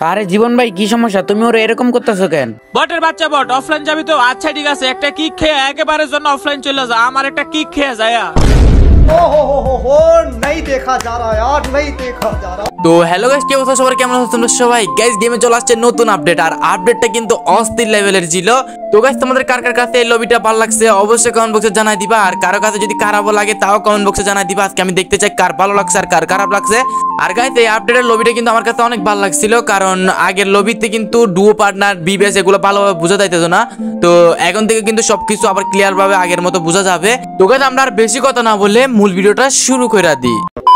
আরে জীবন ভাই কি সমস্যা, তুমি ওরা এরকম করতেছো কেন? বটের বাচ্চা বট, অফলাইন যাবি তো? আচ্ছা ঠিক আছে, একটা কিক খেয়ে একেবারে জন্য অফলাইন চলে যা। আমার একটা কিক খেয়ে যায়। हो नहीं देखा जा रहा यार, नहीं देखा जा रहा। তো হ্যালো গাইস, কি অবস্থা সবার, কেমন আছো তোমরা সবাই? গাইস গেমে চলে আসছে নতুন আপডেট, আর আপডেটটা কিন্তু অস্থির লেভেলের ছিল। তো গাইস তোমাদের কার কার কাছে এই লবিটা ভালো লাগছে অবশ্যই কমেন্ট বক্সে জানাই দিবা, আর কারো কাছে যদি খারাপও লাগে তাও কমেন্ট বক্সে জানাই দিবা। আজকে আমি দেখতে চাই কার ভালো লাগছে আর কার খারাপ লাগছে। আর গাইস এই আপডেটের লবিটা কিন্তু আমার কাছে অনেক ভালো লাগছিল, কারণ আগের লবিতে কিন্তু ডুও পার্টনার বিবিএস এগুলো ভালোভাবে বোঝা যাইতেতো না। তো এখন থেকে কিন্তু সবকিছু আবার ক্লিয়ার ভাবে আগের মতো বোঝা যাবে। তো গাইস আমরা আর বেশি কথা না বলে মূল ভিডিওটা শুরু করে দিই।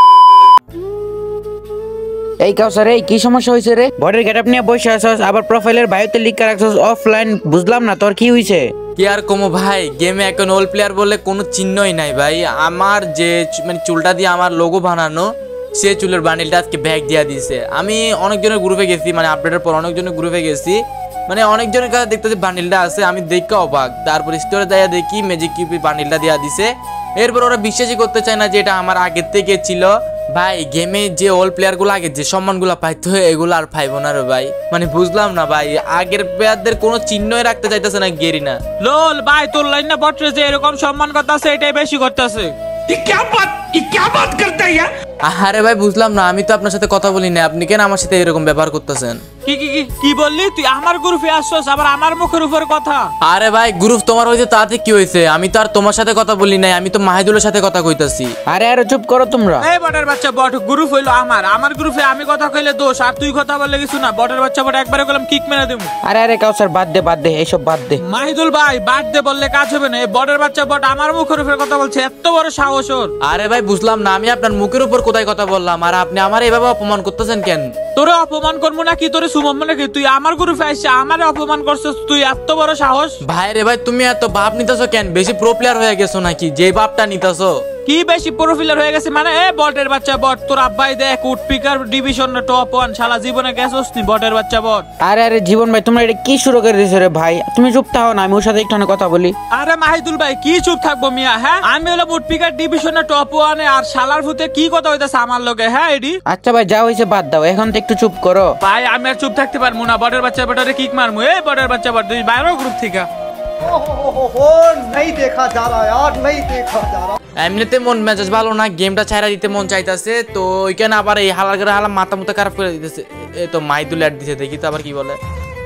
এই কাউসার, এই কি সমস্যা হয়েছে রে? বডির গেটআপ নিয়ে বসে আছস, আবার প্রোফাইলের বায়োতে লিখ করে রাখছস অফলাইন, বুঝলাম না তোর কি হইছে? কি আর কমো ভাই, গেমে এখন ওল প্লেয়ার বলে কোনো চিহ্নই নাই ভাই। আমার যে মানে চুলটা দিয়ে আমার লোগো বানানো, সে চুলের বান্ডিলটা আজকে ব্যাগ দিয়ে দিয়েছে। আমি অনেকজনের গ্রুপে গেছি, মানে আপডেটের পর অনেকজনের গ্রুপে গেছি, মানে অনেকজনের কাছে দেখতেছি বান্ডিলটা আছে। আমি দেখে অবাক, তারপর স্টোরে যাইয়া দেখি ম্যাজিক কিউপি বান্ডিলটা দিয়ে দিছে। এরপর ওরা বিশ্বাসই করতে চায় না যে এটা আমার আগের থেকে ছিল। ভাই গেমে যে ওল প্লেয়ার গুলো আগে যে সম্মানগুলো পাইতো এগুলো আর পাইবো না রে ভাই, মানে বুঝলাম না ভাই, আগের প্লেয়ারদের কোনো চিহ্নই রাখতে চাইতেছে না গেরিনা। লোল ভাই, তোর লাইন না বটরে যে এরকম সম্মান করতেছে, এটাই বেশি করতেছে। क्या बात करता है यार? আরে ভাই বুঝলাম না, আমি তো আপনার সাথে কথা বলি না, আপনি কেন আমার সাথে এরকম ব্যবহার করতেছেন? কি কি কি কি বললি তুই? আমার গ্রুপে আসছস, আবার আমার মুখের উপর কথা? আরে ভাই গ্রুপ তোমার হইছে, তাতে কি হয়েছে? আমি তো আর তোমার সাথে কথা বলি নাই, আমি তো মাহিদুলের সাথে কথা কইতাছি। আরে আরে চুপ করো তোমরা। এই বটের বাচ্চা বট, গ্রুপ হইলো আমার গ্রুপে আমি কথা কইলে দোষ, আর তুই কথা বললে কিছু না। বটের বাচ্চা বট একবারে কইলাম কিক মেরে দেবো। আরে আরে কাউসার বাদ দে এইসব বাদ দে। মাহিদুল ভাই বাদ দে বললে কাজ হবে না। এই বটের বাচ্চা বট আমার মুখের উপর কথা বলছে, এত বড় সাহস ওর। আরে ভাই বুঝলাম না, আমি আপনার মুখের উপর কোথায় কথা বললাম, আর আপনি আমার এভাবে অপমান করতেছেন কেন? তোরে অপমান করবো নাকি তোরে সুমম নাকি? তুই আমার গ্রুপে আইসা আমারে অপমান করছিস, তুই এত বড় সাহস? ভাই রে ভাই, তুমি এত ভাব নিতেছো কেন? বেশি প্রো প্লেয়ার হয়ে গেছো নাকি যে ভাবটা নিতেছো? কি বেশি প্রোফাইলার হয়ে গেছে মানে? এ বটের বাচ্চা বট, তোর আব্বাই দেখ উডপিকার ডিভিশন টপ 1 শালা জীবনে গেছস নি বটের বাচ্চা বট। আরে আরে জীবন ভাই, তোমরা এটা কি শুরু করে দিছো রে ভাই? তুমি চুপ থাকো না, আমি ওর সাথে একটু কথা বলি। আরে মাহিদুল ভাই কি চুপ থাকবো মিয়া? হ্যাঁ আমি হলো উডপিকার ডিভিশন টপ 1 আর শালার ভূতে কি কথা হইতাছে আমার লগে? হ্যাঁ এডি আচ্ছা ভাই যা হইছে বাদ দাও, এখন তো একটু চুপ করো ভাই। আমি আর চুপ থাকতে পারবো না, বটের বাচ্চা বটারে কিক মারমু। এই বটের বাচ্চা বট, তুই বাইরে গ্রুপ থেকে। हो नहीं देखा जा रहा यार, नहीं देखा जा रहा। এমনিতে মন মেজাজ ভালো না, গেমটা ছাইরা দিতে মন চাইতেছে, তো ওইখানে আবার এই হালার করে হালা মাথা মুথা খারাপ করে দিতেছে। এই তো মাহিদুল অ্যাড দিছে, দেখি তো আবার কি বলে।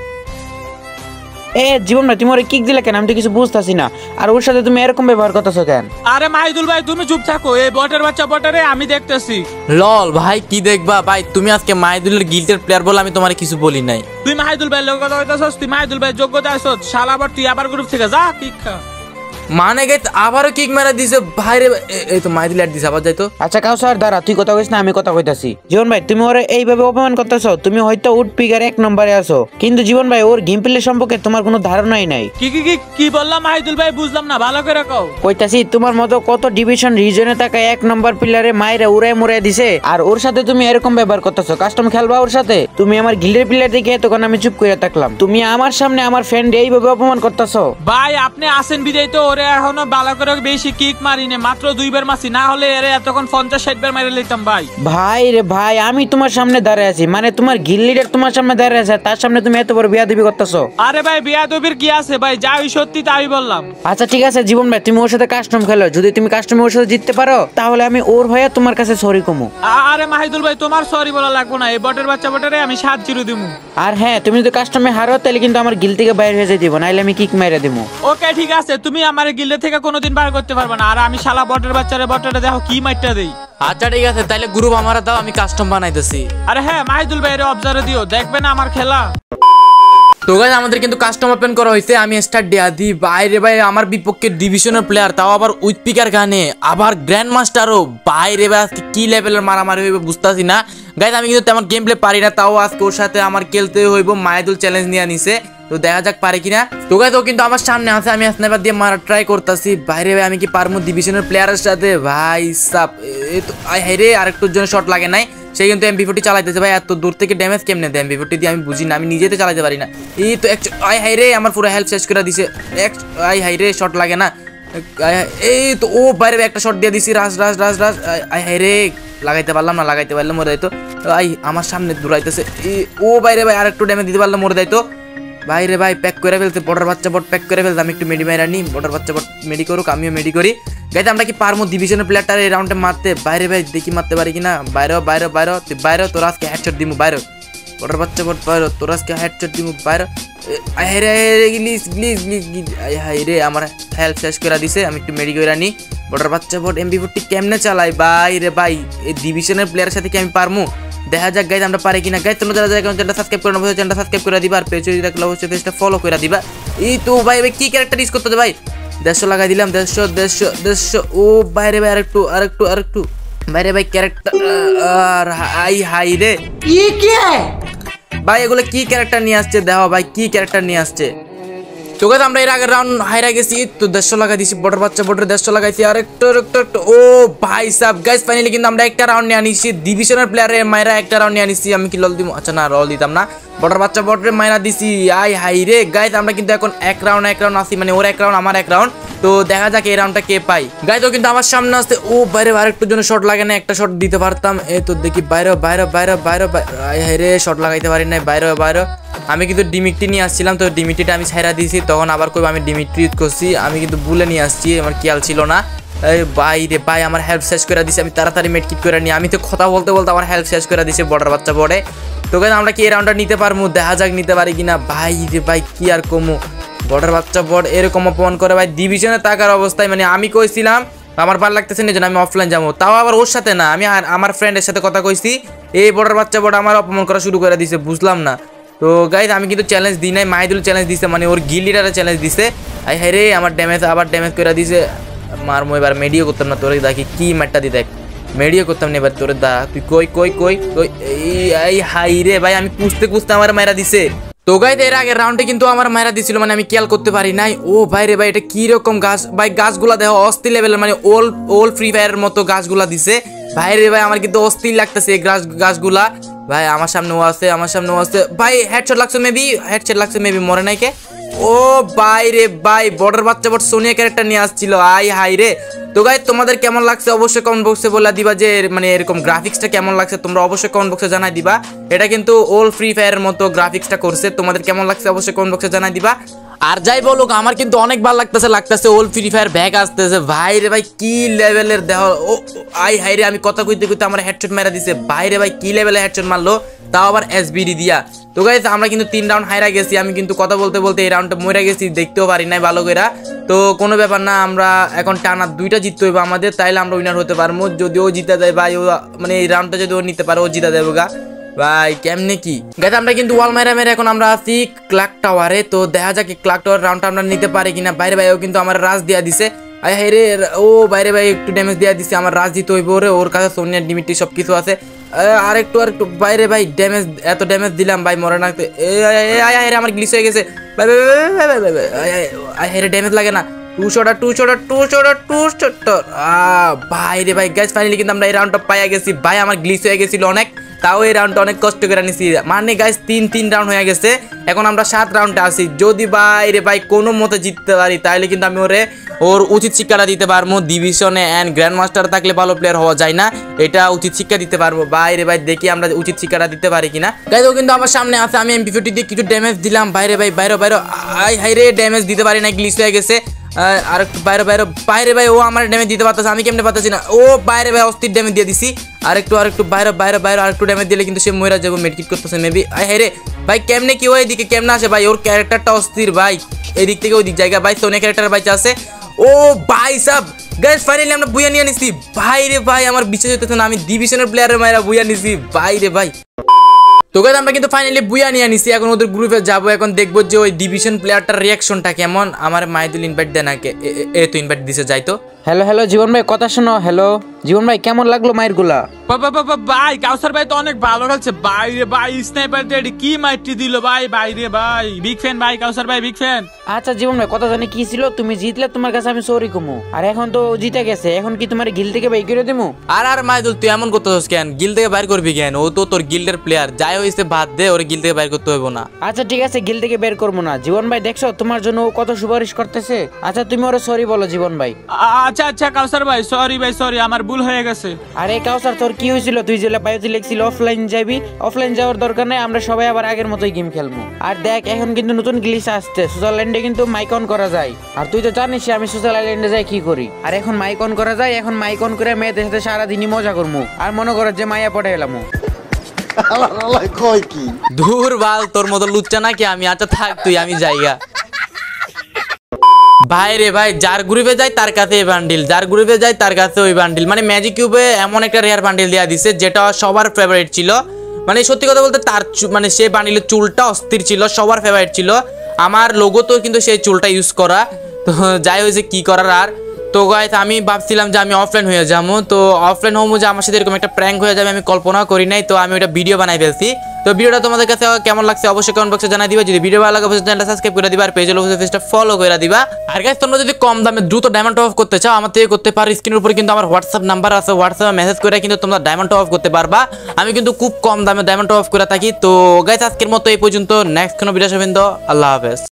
এ জীবন ভাই তুমি ওরে কিক দিলে কেন? আমি তো কিছু বুঝতাছি না, আর ওর সাথে তুমি এরকম ব্যবহার করতেছো কেন? আরে মাহিদুল ভাই তুমি চুপ থাকো, এই বটের বাচ্চা বটারে আমি দেখতেছি। লল ভাই কি দেখবা ভাই, তুমি আজকে মাহিদুলের গিল্টের প্লেয়ার বলে আমি তোমার কিছু বলি নাই। তুই মাহিদুল ভাই লোক কথা হইতাছস, তুই মাহিদুল ভাই যোগ্যতা আছস শালা, আবার তুই আবার গ্রুপ থেকে যা কিক খা। মানে গেত আবারও কিক মেরা দিছে ভাই রে। এই তো মাহিদুল অ্যাড দিছে, আবার যাইতো। আচ্ছা কাউসার দাঁড়া, তুই কথা কইস না, আমি কথা কইতাছি। জীবন ভাই তুমি ওরে এইভাবে অপমান করতেছো, তুমি হয়তো উডপিকার 1 নম্বরে আছো, কিন্তু জীবন ভাই ওর গেম প্লে সম্পর্কে তোমার কোনো ধারণাই নাই। কি কি কি কি বললাম মাহিদুল ভাই? বুঝলাম না, ভালো করে কও। কইতাছি তোমার মতো কত ডিভিশন রিজনে তাকায় 1 নম্বর প্লেয়ারে মাইরে উড়ায় মুড়ায় দিছে, আর ওর সাথে তুমি এরকম ব্যবহার করতেছো। কাস্টম খেলবা ওর সাথে? তুমি আমার গিল্ডের প্লেয়ার দেখে তখন আমি চুপ করে থাকলাম, তুমি আমার সামনে আমার ফ্রেন্ড এইভাবে অপমান করতেছো। ভাই আপনি আসেন বিদায় তো, ওরে এখনো ভালো করে বেশি কিক মারিনে, মাত্র 2 বার মারছি, না হলে এরে এতক্ষণ 50-60 বার মাইরে লইতাম ভাই। ভাই রে ভাই, আমি তোমার সামনে দাঁড়ায় আছি, মানে তোমার গিল্ড লিডার তোমার সামনে দাঁড়ায় আছে, তার সামনে তুমি এত বড় বিয়াদবি করতেছো। আরে ভাই বিয়াদবির কি আছে ভাই, যাই সত্যি তাই বললাম। আচ্ছা ঠিক আছে জীবন ভাই, তুমি ওর সাথে কাস্টম খেলো, যদি তুমি কাস্টমে ওর সাথে জিততে পারো তাহলে আমি ওর হয়ে তোমার কাছে সরি কমু। আরে মাহিদুল ভাই তোমার সরি বলা লাগবো না, এই বটের বাচ্চা বটারে আমি 7-0 দিমু। আর হ্যাঁ তুমি যদি কাস্টমে হারো তাহলে কিন্তু আমার গিল্ড থেকে বাইরে হয়ে যাই দিব, নাইলে আমি কিক মেরে দিমু। ওকে ঠিক আছে, তুমি আমার গিল্ড থেকে কোনোদিন বার করতে পারবে না, আর আমি শালা বটের বাচ্চারে বটারে দেখো কি মাইরটা দেই। আচ্ছা ঠিক আছে, তাইলে গ্রুপ আমারে দাও, আমি কাস্টম বানাইতেছি। আরে হ্যাঁ মাহিদুল ভাই এর অবজারে দিও, দেখবে না আমার খেলা। তো গাইস আমাদের কিন্তু কাস্টম ওপেন করা হয়েছে, আমি স্টার্ট দেয়া দি। বাইরে ভাই আমার বিপক্ষে ডিভিশনের প্লেয়ার, তাও আবার উইথপিকার গানে, আবার গ্র্যান্ড মাস্টারও। বাইরে ভাই আজকে কি লেভেলের মারামারি হইবে বুঝতাছি না গাইস, আমি কিন্তু তেমন গেম প্লে পারি না, তাও আজকে ওর সাথে আমার খেলতে হইব। মাহিদুল চ্যালেঞ্জ নিয়ে নিছে, তো দেখা যাক পারে কিনা। তো গাইস ও কিন্তু আমার সামনে আছে, আমি স্নাইপার দিয়ে মারা ট্রাই করতেছি। বাইরে ভাই আমি কি পারমু ডিভিশনের প্লেয়ারের সাথে? ভাই সাপ এই তো হাই রে, আরেকটুর জন্য শট লাগে নাই, সে কিন্তু MP40 চালাইতেছে। ভাই এত দূর থেকে ড্যামেজ কেমনে দেয় MP40 দিয়ে আমি বুঝি না, আমি নিজেতে চালাতে পারি না। এই তো হাই রে আমার পুরো হেল্প শেষ করে দিছে। হাই রে শট লাগে না। এই তো ও বাইরে একটা শট দিয়ে দিছি রাজ রাজ রাজ রাজ রে লাগাইতে পারলাম না, লাগাইতে পারলে মরে যাইতো। আমার সামনে দৌড়াইতেছে, ও বাইরে ভাই আর একটু ড্যামেজ দিতে পারলে মরে যাইতো। বাইরে ভাই প্যাক করে ফেলতে, বর্ডার বাচ্চা বট প্যাক করে ফেলতে। আমি একটু মেডি মাইরা নি, বর্ডার বাচ্চা বট মেডি করুক, আমিও মেডি করি। গাইতে আমরা কি পারবো ডিভিশনের প্লেয়ারটার এই রাউন্ডে মারতে? বাইরে ভাই দেখি মারতে পারি কিনা। বাইরে বাইরে বাইরে বাইরে তোর আজকে হেডশট দিমু, বাইরে বর্ডার বাচ্চা বট বাইরে তোর আজকে হেডশট দিমু, বাইরে রে আমার হেল্প শেষ করে দিছে। আমি একটু মেডি করে নি। বর্ডার বাচ্চা বট MP40 কেমনে চালাই বাইরে ভাই? এই ডিভিশনের প্লেয়ারের সাথে কি আমি পারবো? দেখা যাক গাইজ আমরা পারি কিনা। গাইজ তোমরা যারা যারা চ্যানেলটা সাবস্ক্রাইব করে অবশ্যই চ্যানেলটা সাবস্ক্রাইব করে দিবা, আর পেজে যদি দেখলে অবশ্যই পেজটা ফলো করে দিবা। এই তো ভাই ভাই কি ক্যারেক্টার ইউজ করতে ভাই? 150 লাগাই দিলাম, 150 ও বাইরে ভাই আরেকটু বাইরে ভাই ক্যারেক্টার হাই রে ভাই এগুলো কি ক্যারেক্টার নিয়ে আসছে? দেখো ভাই কি ক্যারেক্টার নিয়ে আসছে। তো গাইজ আমরা এর আগের রাউন্ড হাইরা গেছি, তো 150 লাগাই দিছি। বর্ডার বাচ্চা বর্ডার 150 লাগাইছি, আর একটু ও ভাই সাহেব গাইজ ফাইনালি কিন্তু আমরা একটা রাউন্ড নিয়ে আনিছি। ডিভিশনের প্লেয়ারের মাইরা একটা রাউন্ড নিয়ে আনিছি। আমি কি লল দিব? আচ্ছা না রল দিতাম না। বর্ডার বাচ্চা বর্ডারে মাইরা দিছি। হাই রে গাইজ আমরা কিন্তু এখন এক রাউন্ড আসি, মানে ওর এক রাউন্ড আমার এক রাউন্ড। তো দেখা যাক এই রাউন্ডটা কে পাই। গাইজ ও কিন্তু আমার সামনে আসছে। ও বাইরে আরেকটু জন্য শট লাগে না, একটা শট দিতে পারতাম। এই তো দেখি বাইরে হাই রে শট লাগাইতে পারি না। বাইরে আমি কিন্তু ডিমিকটি নিয়ে আসছিলাম, তো ডিমিকটিটা আমি ছাইরা দিয়েছি। তখন আবার কই আমি ডিমিকটি ইউজ করছি, আমি কিন্তু বুলে নিয়ে আসছি, আমার খেয়াল ছিল না। এই বাইরে ভাই আমার হেল্প শেষ করে দিছে। আমি তাড়াতাড়ি মেডকিট করে নিই। আমি তো কথা বলতে বলতে আমার হেল্প শেষ করে দিছে বর্ডার বাচ্চা বড়ে। তো গাইজ আমরা কি এই রাউন্ডটা নিতে পারবো? দেখা যাক নিতে পারি কিনা। ভাই রে ভাই কি আর কমু, বর্ডার বাচ্চা বড় এরকম অপমান করে ভাই ডিভিশনে থাকার অবস্থায়। মানে আমি কইছিলাম আমার ভালো লাগতেছে না, আমি অফলাইন যাবো, তাও আবার ওর সাথে না, আমি আমার ফ্রেন্ডের সাথে কথা কইছি। এই বর্ডার বাচ্চা বড় আমার অপমান করা শুরু করে দিছে, বুঝলাম না। তো গাইজ আমি কিন্তু চ্যালেঞ্জ দিই নাই, মাহিদুল চ্যালেঞ্জ দিছে, মানে ওর গিল লিডারে চ্যালেঞ্জ দিছে। হাই রে আমার আবার ড্যামেজ করে দিছে। মারমো এবার মেডিও করতাম না তোরে, দেখি কি ম্যাটটা দি দেখ, মেডিও করতাম না এবার তোরে দা। তুই কই এই হাই রে ভাই আমি কুস্তে আমার মাইরা দিছে। তো গাইজ এর আগের রাউন্ডে কিন্তু আমার মাইরা দিছিল, মানে আমি খেয়াল করতে পারি নাই। ও ভাইরে ভাই এটা কি রকম গাছ ভাই, গাছগুলা দেখো অস্থির লেভেলের, মানে ওল ফ্রি ফায়ারের মতো গাছগুলা দিছে। ভাইরে ভাই আমার কিন্তু অস্থির লাগতেছে এই গাছগুলা। ভাই আমার সামনেও আছে ভাই। হেডশট লাগছে মেবি মরে নাই কে? ও বাইরে ভাই বর্ডার বাচ্চা বট সোনিয়া ক্যারেক্টার নিয়ে আসছিল। হাই রে। তো গাইজ তোমাদের কেমন লাগছে অবশ্যই কমেন্ট বক্সে বলে দিবা, যে মানে এরকম গ্রাফিক্সটা কেমন লাগছে তোমরা অবশ্যই কমেন্ট বক্সে জানাই দিবা। এটা কিন্তু ওল ফ্রি ফায়ারের মতো গ্রাফিক্সটা করছে, তোমাদের কেমন লাগছে অবশ্যই কমেন্ট বক্সে জানাই দিবা। আর যাই বলুক আমার কিন্তু অনেক ভালো লাগতেছে ওল ফ্রি ফায়ার ব্যাক আসতেছে। ভাই রে ভাই কি লেভেলের দেহ। ও হাই রে আমি কথা কইতে আমার হেডশট মেরা দিছে। ভাই রে ভাই কি লেভেলের হেডশট মারলো, তাও আবার SBD দিয়া। তো গাইজ আমরা কিন্তু 3 রাউন্ড হাইরা গেছি। আমি কিন্তু কথা বলতে এই রাউন্ডটা মরে গেছি, দেখতেও পারি নাই ভালো করে। তো কোনো ব্যাপার না, আমরা এখন টানা 2টা জিততে হইব আমাদের, তাইলে আমরা উইনার হতে পারবো। যদি ও জিতা যায় ভাই, ও মানে এই রাউন্ডটা যদি ও নিতে পারে ও জিতা দেবো গা ভাই। কেমনে কি গাইজ আমরা কিন্তু ওয়াল মেরে এখন আমরা আছি ক্লাক টাওয়ারে। তো দেখা যাক ক্লাক টাওয়ার রাউন্ডটা আমরা নিতে পারি কিনা। বাইরে ভাই ও কিন্তু আমার রাজ দিয়া দিছে। হাই রে ও বাইরে ভাই একটু ড্যামেজ দিয়া দিছে, আমার রাজ দিতে হইব রে। ওর কাছে সোনিয়ার ডিমিটি সব কিছু আছে। আরেকটু বাইরে ভাই এত ড্যামেজ দিলাম ভাই মরে না। আমার গ্লিচ হয়ে গেছে ভাই ড্যামেজ লাগে না। 2 শট ভাই রে ভাই। গাইজ ফাইনালি কিন্তু আমরা এই রাউন্ডটা পাইয়া গেছি ভাই। আমার গ্লিচ হয়ে গেছিল অনেক, তাও এই রাউন্ডটা অনেক কষ্ট করে নিছি। মানে গাইজ 3 রাউন্ড হয়ে গেছে, এখন আমরা 7 রাউন্ডে আছি। যদি বাইরে ভাই কোনো মতে জিততে পারি তাহলে কিন্তু আমি ওর উচিত শিক্ষাটা দিতে পারবো। ডিভিশনে অ্যান্ড গ্র্যান্ড মাস্টার থাকলে ভালো প্লেয়ার হওয়া যায় না, এটা উচিত শিক্ষা দিতে পারবো। বাইরে ভাই দেখি আমরা উচিত শিক্ষাটা দিতে পারি কিনা। গাইজ ও কিন্তু আমার সামনে আছে, আমি MP40 দিয়ে কিছু ড্যামেজ দিলাম। বাইরে ভাই বাইরে হাই রে ড্যামেজ দিতে পারি না, গ্লিচ হয়ে গেছে। আর একটু বাইরে ভাই ও আমার ড্যামেজ দিতে পারতেছে, আমি কেমনে পারতেছি না। ও বাইরে ভাই অস্থির ড্যামেজ দিয়ে দিছি। আর একটু বাইরে আর একটু ড্যামেজ দিলে কিন্তু সে মইরা যাবো, মেডকিট করতেছে মেবি। হাই রে ভাই কেমনে কি ওই দিকে কেমনে আসে ভাই, ওর ক্যারেক্টারটা অস্থির ভাই। এদিক থেকে ওই দিক জায়গা ভাই সোনিয়া ক্যারেক্টার বাইচা আছে। ও ভাই সাব গাইস ফাইনালি আমরা বুয়া নিয়ে নিছি। ভাই রে ভাই আমার বিশ্বাস হইতেছে না, আমি ডিভিশনের প্লেয়ারের মায়েরা বুয়া নিছি ভাই রে ভাই। তো গাইস আমরা কিন্তু ফাইনালি বুয়া নিয়ে নিছি, এখন ওদের গ্রুপে যাবো, এখন দেখবো যে ওই ডিভিশন প্লেয়ারটার রিয়াকশনটা কেমন। আমার মাইদুল ইনভাইট দেন, এ তো ইনভাইট দিছে যাই তো। হ্যালো হ্যালো জীবন ভাই কথা শোনো। হ্যালো জীবন ভাই, কেমন লাগলো মায়ের গুলা? ভাই কাউসার ভাই তো অনেক ভালো খেলছে ভাই রে ভাই, স্নাইপার দিয়ে কি মাইটি দিল ভাই, ভাই রে ভাই, বিগ ফ্যান ভাই, কাউসার ভাই বিগ ফ্যান। আচ্ছা জীবন ভাই, কথা জানি কি ছিল, তুমি জিতলে তোমার কাছে আমি সরি কমু, আর এখন তো জিতে গেছে, এখন কি তোমার গিল থেকে বাই করে দেবো? আর মাইদুল তুই এমন করতেছিস কেন? গিল থেকে বাইর করবি কেন? ও তো তোর গিল্ডের প্লেয়ার, যাই হইছে বাদ দে, ওর গিল থেকে বাইর করতে হইব না। আচ্ছা ঠিক আছে, গিল থেকে বের করবো না। জীবন ভাই দেখছো তোমার জন্য ও কত সুপারিশ করতেছে। আচ্ছা তুমি ওরা সরি বলো জীবন ভাই। আচ্ছা আচ্ছা কাউসার ভাই সরি ভাই, সরি, আমার ভুল হয়ে গেছে। আরে কাউসার তোর কি হয়েছিল? তুই যে বায়োতে লিখছিল অফলাইন যাবি, অফলাইন যাওয়ার দরকার নেই, আমরা সবাই আবার আগের মতোই গেম খেলবো। আর দেখ এখন কিন্তু নতুন গ্লিচ আসছে, সুইজারল্যান্ডে কিন্তু মাইক অন করা যায়। আর তুই তো জানিস আমি সুইজারল্যান্ডে যাই কি করি। আর এখন মাইক অন করা যায়, এখন মাইক অন করে মেয়েদের সাথে সারাদিনই মজা করবো, আর মনে করো যে মাইয়া পড়ে এলাম। ধুর বাল, তোর মতো লুচ্চা নাকি আমি? আচ্ছা থাক তুই, আমি যাইগা। ভাই রে ভাই, যার গ্রুপে যায় তার কাছে এই বান্ডিল, যার গ্রুপে যায় তার কাছে ওই বান্ডিল। মানে ম্যাজিক কিউবে এমন একটা রেয়ার বান্ডিল দেওয়া দিছে যেটা সবার ফেভারিট ছিল। মানে সত্যি কথা বলতে তার মানে সে বান্ডিলের চুলটা অস্থির ছিল, সবার ফেভারিট ছিল। আমার লোগো তো কিন্তু সেই চুলটা ইউজ করা, তো যাই হয়েছে কি করার। আর তো গাইস আমি ভাবছিলাম যে আমি অফলাইন হয়ে যাবো, তো অফলাইন হবো যে আমার সাথে এরকম একটা প্র্যাঙ্ক হয়ে যাবে আমি কল্পনা করি নাই। তো আমি ওটা ভিডিও বানাই ফেলছি। তো ভিডিওটা তোমাদের কাছে কেমন লাগছে অবশ্যই কমেন্ট বক্সে জানাই দিবা। যদি ভিডিও ভালো লাগে অবশ্যই চ্যানেলটা সাবস্ক্রাইব করে দিবা, আর পেজে পেজটা ফলো করে দিবা। আর গাইস তোমরা যদি কম দামে দ্রুত ডায়মন্ড অফ করতে চাও আমার থেকে করতে পারো। স্ক্রিনের উপরে কিন্তু আমার হোয়াটসঅ্যাপ নাম্বার আছে, হোয়াটসঅ্যাপে মেসেজ করে কিন্তু তোমরা ডায়মন্ড অফ করতে পারবা। আমি কিন্তু খুব কম দামে ডায়মন্ড অফ করে থাকি। তো গাইস আজকের মতো এই পর্যন্ত, নেক্সট কোনো ভিডিও আসবেন তো, আল্লাহ হাফেজ।